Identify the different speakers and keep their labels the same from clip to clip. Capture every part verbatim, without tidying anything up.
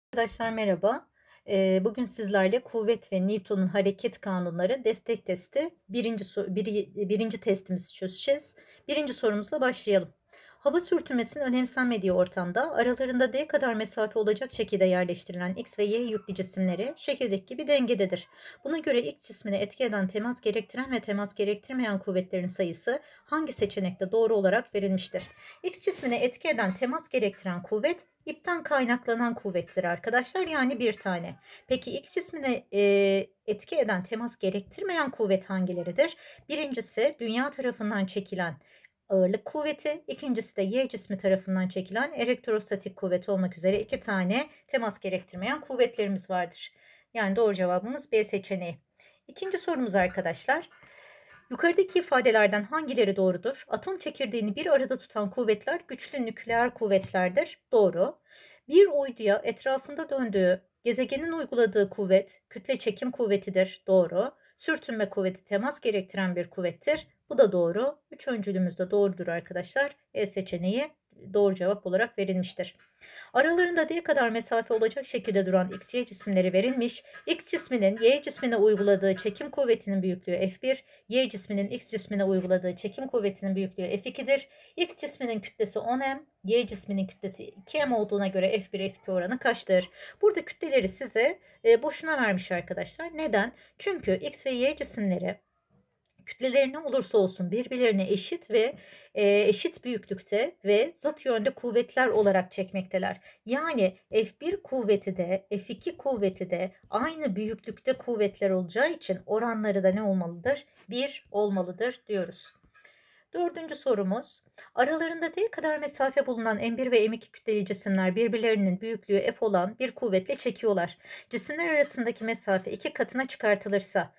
Speaker 1: Arkadaşlar merhaba. Eee, bugün sizlerle kuvvet ve Newton'un hareket kanunları destek testi birinci, so biri, birinci testimizi çözeceğiz. Birinci sorumuzla başlayalım. Hava sürtünmesinin önemsenmediği ortamda aralarında d kadar mesafe olacak şekilde yerleştirilen x ve y yüklü cisimleri şekildeki gibi dengededir. Buna göre x cismine etki eden temas gerektiren ve temas gerektirmeyen kuvvetlerin sayısı hangi seçenekte doğru olarak verilmiştir? X cismine etki eden temas gerektiren kuvvet ipten kaynaklanan kuvvettir arkadaşlar, yani bir tane. Peki X cismine e, etki eden temas gerektirmeyen kuvvet hangileridir? Birincisi dünya tarafından çekilen ağırlık kuvveti, ikincisi de Y cismi tarafından çekilen elektrostatik kuvvet olmak üzere iki tane temas gerektirmeyen kuvvetlerimiz vardır. Yani doğru cevabımız B seçeneği. İkinci sorumuz arkadaşlar. Yukarıdaki ifadelerden hangileri doğrudur? Atom çekirdeğini bir arada tutan kuvvetler güçlü nükleer kuvvetlerdir. Doğru. Bir uyduya etrafında döndüğü gezegenin uyguladığı kuvvet kütle çekim kuvvetidir. Doğru. Sürtünme kuvveti temas gerektiren bir kuvvettir. Bu da doğru. Üç öncülümüz de doğrudur arkadaşlar. E seçeneği doğru cevap olarak verilmiştir. Aralarında d kadar mesafe olacak şekilde duran x, y cisimleri verilmiş. X cisminin y cismine uyguladığı çekim kuvvetinin büyüklüğü F bir, y cisminin x cismine uyguladığı çekim kuvvetinin büyüklüğü F iki'dir. X cisminin kütlesi on m, y cisminin kütlesi iki m olduğuna göre F bir F iki oranı kaçtır? Burada kütleleri size e, boşuna vermiş arkadaşlar. Neden? Çünkü x ve y cisimleri kütleleri ne olursa olsun birbirlerine eşit ve e, eşit büyüklükte ve zıt yönde kuvvetler olarak çekmekteler. Yani F bir kuvveti de F iki kuvveti de aynı büyüklükte kuvvetler olacağı için oranları da ne olmalıdır? bir olmalıdır diyoruz. Dördüncü sorumuz. Aralarında d kadar mesafe bulunan M bir ve M iki kütleli cisimler birbirlerinin büyüklüğü F olan bir kuvvetle çekiyorlar. Cisimler arasındaki mesafe iki katına çıkartılırsa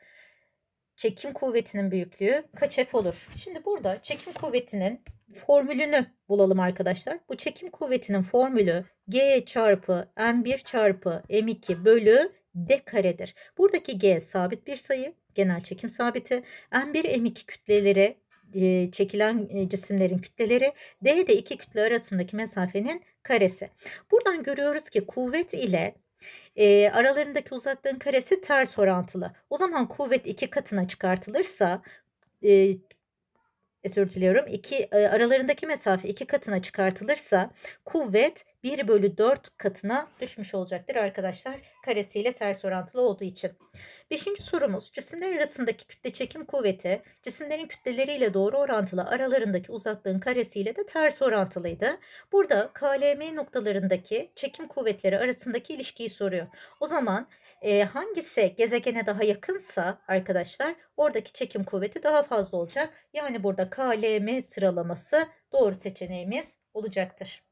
Speaker 1: çekim kuvvetinin büyüklüğü kaç F olur? Şimdi burada çekim kuvvetinin formülünü bulalım arkadaşlar. Bu çekim kuvvetinin formülü G çarpı M bir çarpı M iki bölü D karedir. Buradaki G sabit bir sayı, genel çekim sabiti. M bir M iki kütleleri e, çekilen e, cisimlerin kütleleri, D de iki kütle arasındaki mesafenin karesi. Buradan görüyoruz ki kuvvet ile e, aralarındaki uzaklığın karesi ters orantılı. O zaman kuvvet iki katına çıkartılırsa e, özür diliyorum. iki, e, aralarındaki mesafe iki katına çıkartılırsa kuvvet bir bölü dört katına düşmüş olacaktır arkadaşlar. Karesiyle ters orantılı olduğu için. Beşinci sorumuz. Cisimler arasındaki kütle çekim kuvveti cisimlerin kütleleriyle doğru orantılı, aralarındaki uzaklığın karesiyle de ters orantılıydı. Burada K L M noktalarındaki çekim kuvvetleri arasındaki ilişkiyi soruyor. O zaman e, hangisi gezegene daha yakınsa arkadaşlar oradaki çekim kuvveti daha fazla olacak. Yani burada K L M sıralaması doğru seçeneğimiz olacaktır.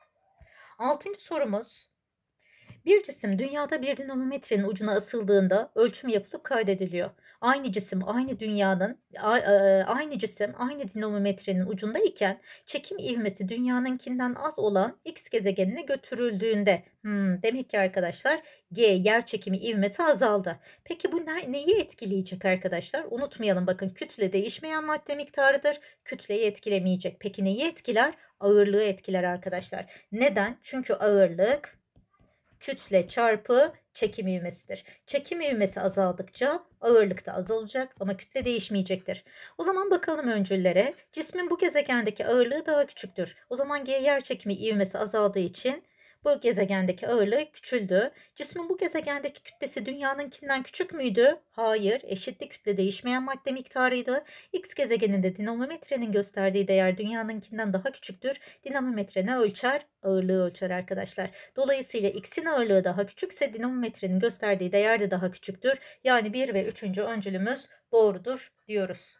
Speaker 1: Altıncı sorumuz. Bir cisim dünyada bir dinamometrenin ucuna asıldığında ölçüm yapılıp kaydediliyor. Aynı cisim aynı dünyanın aynı cisim aynı dinamometrenin ucundayken çekim ivmesi dünyanınkinden az olan X gezegenine götürüldüğünde hmm, demek ki arkadaşlar G yer çekimi ivmesi azaldı. Peki bu ne, neyi etkileyecek arkadaşlar? Unutmayalım, bakın kütle değişmeyen madde miktarıdır. Kütleyi etkilemeyecek. Peki neyi etkiler? Ağırlığı etkiler arkadaşlar. Neden? Çünkü ağırlık kütle çarpı çekim ivmesidir. Çekim ivmesi azaldıkça ağırlık da azalacak ama kütle değişmeyecektir. O zaman bakalım öncüllere. Cismin bu gezegendeki ağırlığı daha küçüktür. O zaman G yer çekimi ivmesi azaldığı için bu gezegendeki ağırlığı küçüldü. Cismin bu gezegendeki kütlesi dünyanınkinden küçük müydü? Hayır. Eşitli kütle değişmeyen madde miktarıydı. X gezegeninde dinamometrenin gösterdiği değer dünyanınkinden daha küçüktür. Dinamometre ne ölçer? Ağırlığı ölçer arkadaşlar. Dolayısıyla X'in ağırlığı daha küçükse dinamometrenin gösterdiği değer de daha küçüktür. Yani bir ve üçüncü öncülümüz doğrudur diyoruz.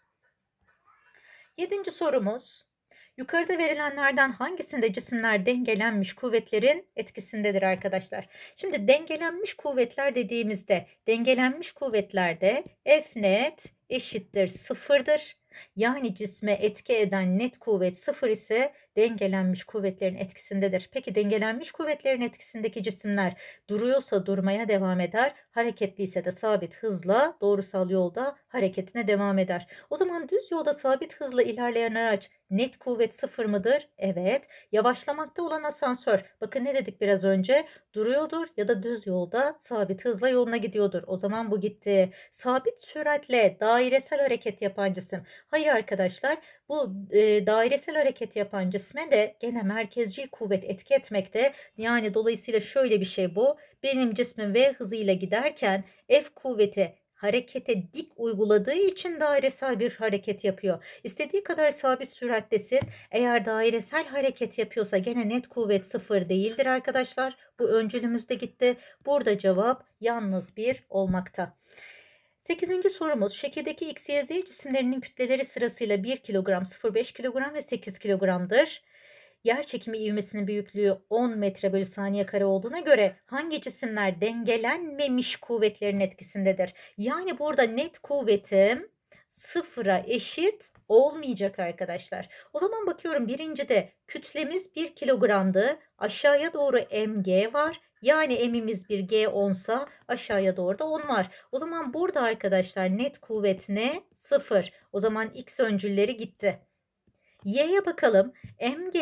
Speaker 1: Yedinci sorumuz. Yukarıda verilenlerden hangisinde cisimler dengelenmiş kuvvetlerin etkisindedir arkadaşlar? Şimdi dengelenmiş kuvvetler dediğimizde dengelenmiş kuvvetlerde F net eşittir sıfırdır. Yani cisme etki eden net kuvvet sıfır ise dengelenmiş kuvvetlerin etkisindedir. Peki dengelenmiş kuvvetlerin etkisindeki cisimler duruyorsa durmaya devam eder, hareketliyse de sabit hızla doğrusal yolda hareketine devam eder. O zaman düz yolda sabit hızla ilerleyen araç Net kuvvet sıfır mıdır? Evet. Yavaşlamakta olan asansör. Bakın ne dedik biraz önce? Duruyordur ya da düz yolda sabit hızla yoluna gidiyordur. O zaman bu gitti. Sabit süratle dairesel hareket yapan cisim. Hayır arkadaşlar, bu e, dairesel hareket yapan cisme de gene merkezcil kuvvet etki etmekte. Yani dolayısıyla şöyle bir şey bu. Benim cismim V hızıyla giderken F kuvveti harekete dik uyguladığı için dairesel bir hareket yapıyor. İstediği kadar sabit sürattesin. Eğer dairesel hareket yapıyorsa gene net kuvvet sıfır değildir arkadaşlar. Bu öncülümüz de gitti. Burada cevap yalnız bir olmakta. sekizinci sorumuz, şekildeki X, Y, Z cisimlerinin kütleleri sırasıyla bir kilogram, sıfır virgül beş kilogram ve sekiz kilogramdır. Yer çekimi ivmesinin büyüklüğü on metre bölü saniye kare olduğuna göre hangi cisimler dengelenmemiş kuvvetlerin etkisindedir? Yani burada net kuvvetim sıfıra eşit olmayacak arkadaşlar. O zaman bakıyorum, birincide kütlemiz bir kilogramdı. Aşağıya doğru mg var. Yani m'imiz bir, g onsa aşağıya doğru da on var. O zaman burada arkadaşlar net kuvvet ne? sıfır. O zaman x öncülleri gitti. Y'ye bakalım. Mg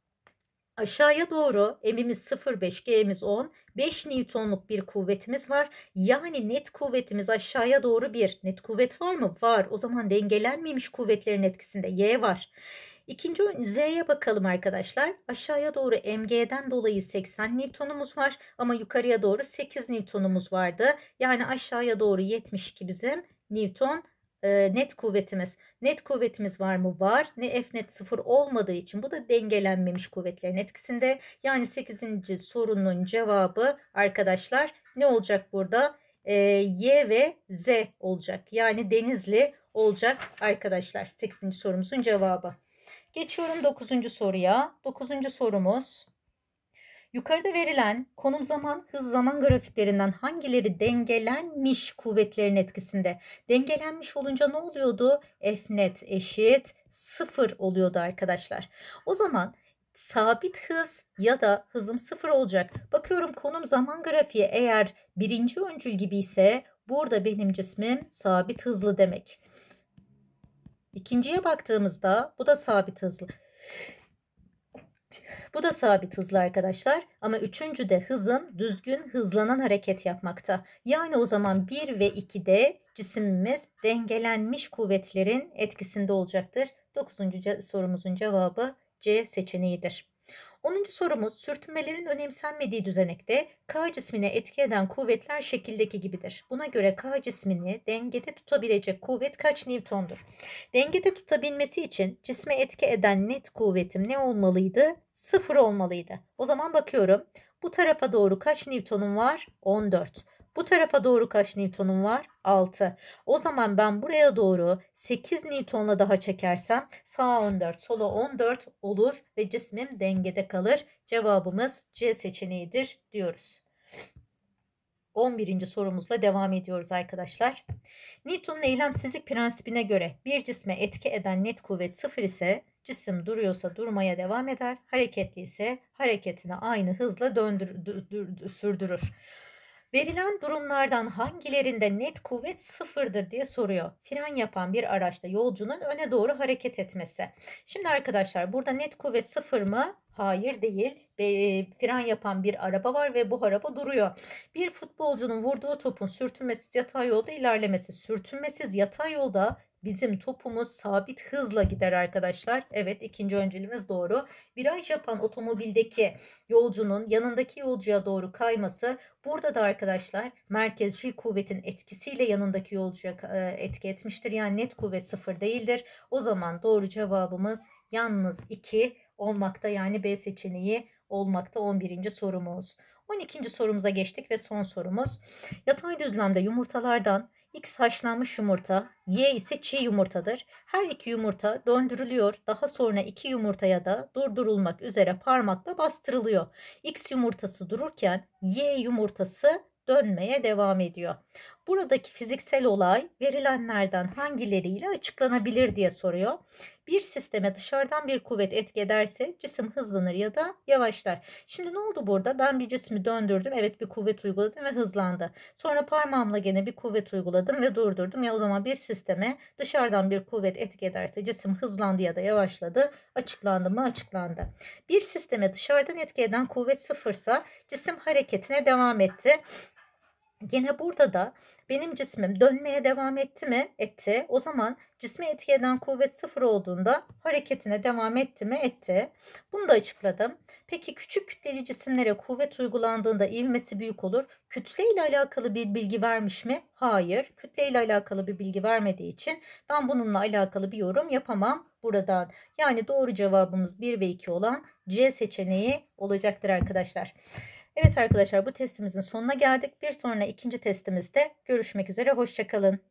Speaker 1: aşağıya doğru, m'imiz sıfır virgül beş, g'miz on. beş Newton'luk bir kuvvetimiz var. Yani net kuvvetimiz aşağıya doğru bir. Net kuvvet var mı? Var. O zaman dengelenmemiş kuvvetlerin etkisinde Y var. İkinci Z'ye bakalım arkadaşlar. Aşağıya doğru mg'den dolayı seksen Newton'umuz var ama yukarıya doğru sekiz Newton'umuz vardı. Yani aşağıya doğru yetmiş iki bizim Newton e, net kuvvetimiz. Net kuvvetimiz var mı? Var. Ne F net sıfır olmadığı için bu da dengelenmemiş kuvvetlerin etkisinde. Yani sekizinci sorunun cevabı arkadaşlar ne olacak burada? E, Y ve Z olacak. Yani Denizli olacak arkadaşlar. sekizinci sorumuzun cevabı. Geçiyorum dokuzuncu soruya. dokuzuncu sorumuz. Yukarıda verilen konum zaman hız zaman grafiklerinden hangileri dengelenmiş kuvvetlerin etkisinde? Dengelenmiş olunca ne oluyordu? F net eşit sıfır oluyordu arkadaşlar. O zaman sabit hız ya da hızım sıfır olacak. Bakıyorum konum zaman grafiği eğer birinci öncül gibi ise burada benim cismim sabit hızlı demek. İkinciye baktığımızda bu da sabit hızlı. Bu da sabit hızlı arkadaşlar ama üçüncüde hızım düzgün hızlanan hareket yapmakta. Yani o zaman bir ve ikide cisimimiz dengelenmiş kuvvetlerin etkisinde olacaktır. dokuzuncu sorumuzun cevabı C seçeneğidir. onuncu sorumuz, sürtünmelerin önemsenmediği düzenekte K cismine etki eden kuvvetler şekildeki gibidir. Buna göre K cismini dengede tutabilecek kuvvet kaç Newton'dur? Dengede tutabilmesi için cisme etki eden net kuvvetim ne olmalıydı? Sıfır olmalıydı. O zaman bakıyorum. Bu tarafa doğru kaç Newton'um var? on dört. Bu tarafa doğru kaç Newton'um var? altı. O zaman ben buraya doğru sekiz Newton'la daha çekersem sağa on dört, sola on dört olur ve cismim dengede kalır. Cevabımız C seçeneğidir diyoruz. on birinci sorumuzla devam ediyoruz arkadaşlar. Newton'un eylemsizlik prensibine göre bir cisme etki eden net kuvvet sıfır ise cisim duruyorsa durmaya devam eder, hareketli ise hareketini aynı hızla döndür, sürdürür. Verilen durumlardan hangilerinde net kuvvet sıfırdır diye soruyor. Fren yapan bir araçta yolcunun öne doğru hareket etmesi. Şimdi arkadaşlar burada net kuvvet sıfır mı? Hayır değil. E, fren yapan bir araba var ve bu araba duruyor. Bir futbolcunun vurduğu topun sürtünmesiz yatay yolda ilerlemesi. Sürtünmesiz yatay yolda bizim topumuz sabit hızla gider arkadaşlar. Evet, ikinci öncülümüz doğru. Viraj yapan otomobildeki yolcunun yanındaki yolcuya doğru kayması. Burada da arkadaşlar merkezcil kuvvetin etkisiyle yanındaki yolcuya etki etmiştir. Yani net kuvvet sıfır değildir. O zaman doğru cevabımız yalnız iki olmakta, yani B seçeneği olmakta on birinci sorumuz. on ikinci sorumuza geçtik ve son sorumuz. Yatay düzlemde yumurtalardan X haşlanmış yumurta, Y ise çiğ yumurtadır. Her iki yumurta döndürülüyor. Daha sonra iki yumurtaya da durdurulmak üzere parmakla bastırılıyor. X yumurtası dururken Y yumurtası dönmeye devam ediyor. Buradaki fiziksel olay verilenlerden hangileriyle açıklanabilir diye soruyor. Bir sisteme dışarıdan bir kuvvet etki ederse cisim hızlanır ya da yavaşlar. Şimdi ne oldu burada? Ben bir cismi döndürdüm. Evet, bir kuvvet uyguladım ve hızlandı. Sonra parmağımla gene bir kuvvet uyguladım ve durdurdum. Ya o zaman bir sisteme dışarıdan bir kuvvet etki ederse cisim hızlandı ya da yavaşladı. Açıklandı mı? Açıklandı. Bir sisteme dışarıdan etki eden kuvvet sıfırsa cisim hareketine devam etti. Gene burada da benim cismim dönmeye devam etti mi? Etti. O zaman cisme etki eden kuvvet sıfır olduğunda hareketine devam etti mi? Etti. Bunu da açıkladım. Peki küçük kütleli cisimlere kuvvet uygulandığında ivmesi büyük olur. Kütle ile alakalı bir bilgi vermiş mi? Hayır. Kütle ile alakalı bir bilgi vermediği için ben bununla alakalı bir yorum yapamam buradan. Yani doğru cevabımız bir ve iki olan C seçeneği olacaktır arkadaşlar. Evet arkadaşlar, bu testimizin sonuna geldik. Bir sonra ikinci testimizde görüşmek üzere. Hoşça kalın.